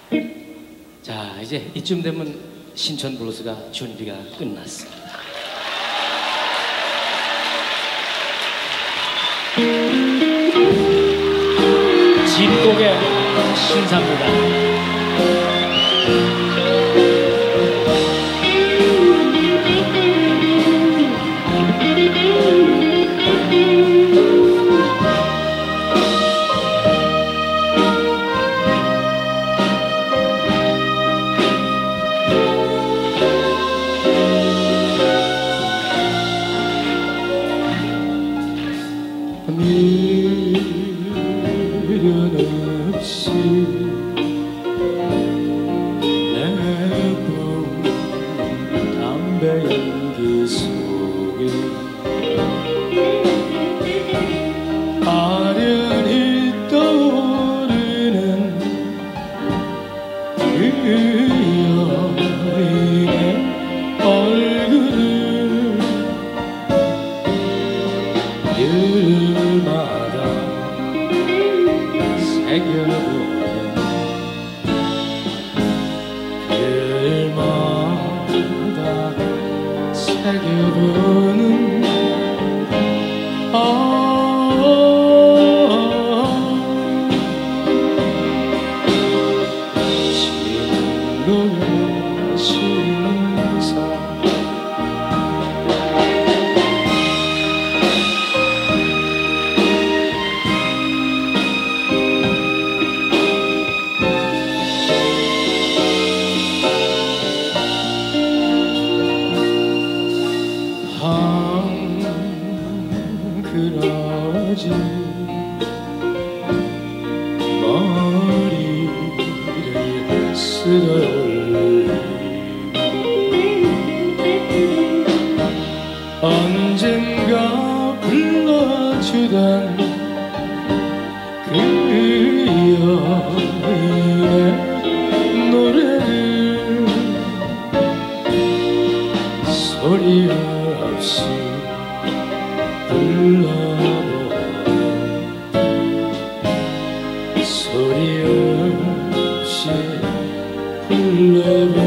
자, 이제 이쯤 되면 신촌 블루스가 준비가 끝났습니다. 진곡의 신사입니다. 미련 없이 내뿜 담배 연기 속에 아련히 떠오르는 그 여인의 얼굴을 일마다 새겨보는 글마다 새겨보는 진로의 신사 그러지 머리를 쓸어올리 언젠가 불러주던 그 여인의 노래를 소리 없이 불러보아 소리 없이 불러보아